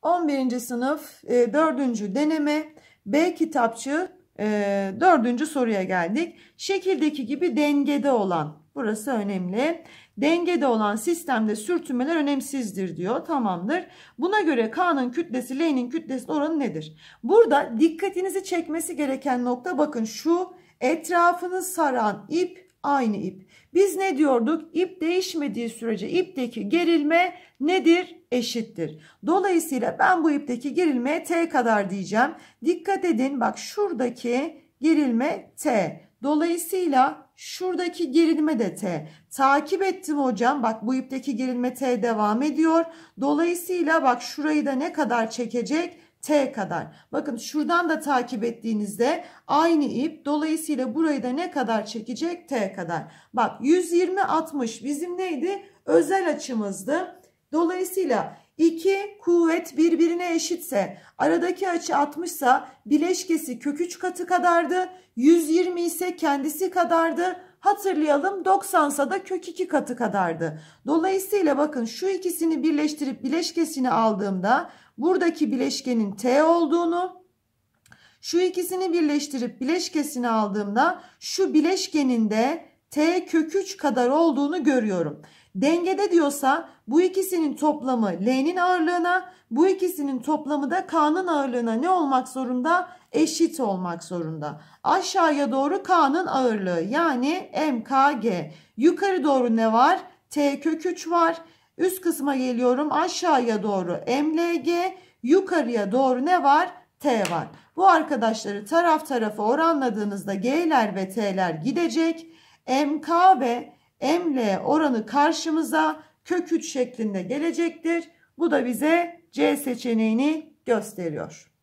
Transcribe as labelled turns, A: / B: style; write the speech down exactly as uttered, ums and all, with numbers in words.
A: on birinci sınıf e, dördüncü deneme B kitapçı e, dördüncü soruya geldik. Şekildeki gibi dengede olan, burası önemli. Dengede olan sistemde sürtünmeler önemsizdir diyor. Tamamdır. Buna göre K'nın kütlesi L'nin kütlesinin oranı nedir? Burada dikkatinizi çekmesi gereken nokta, bakın şu etrafını saran ip aynı ip. Biz ne diyorduk? İp değişmediği sürece ipteki gerilme nedir? Eşittir. Dolayısıyla ben bu ipteki gerilmeye T kadar diyeceğim. Dikkat edin, bak şuradaki gerilme T. Dolayısıyla şuradaki gerilme de T. Takip ettim hocam. Bak bu ipteki gerilme T devam ediyor. Dolayısıyla bak şurayı da ne kadar çekecek? T kadar. Bakın şuradan da takip ettiğinizde aynı ip. Dolayısıyla burayı da ne kadar çekecek? T kadar. Bak yüz yirmi altmış bizim neydi? Özel açımızdı. Dolayısıyla iki kuvvet birbirine eşitse, aradaki açı altmış ise bileşkesi kök üç katı kadardı. yüz yirmi ise kendisi kadardı. Hatırlayalım, doksan ise da kök iki katı kadardı. Dolayısıyla bakın şu ikisini birleştirip bileşkesini aldığımda buradaki bileşkenin T olduğunu, şu ikisini birleştirip bileşkesini aldığımda şu bileşkenin de T kök üç kadar olduğunu görüyorum. Dengede diyorsa bu ikisinin toplamı L'nin ağırlığına, bu ikisinin toplamı da K'nın ağırlığına ne olmak zorunda? Eşit olmak zorunda. Aşağıya doğru K'nın ağırlığı, yani M K G. Yukarı doğru ne var? T kök üç var. Üst kısma geliyorum. Aşağıya doğru M L G. Yukarıya doğru ne var? T var. Bu arkadaşları taraf tarafa oranladığınızda G'ler ve T'ler gidecek. M K ve M L oranı karşımıza kök üç şeklinde gelecektir. Bu da bize C seçeneğini gösteriyor.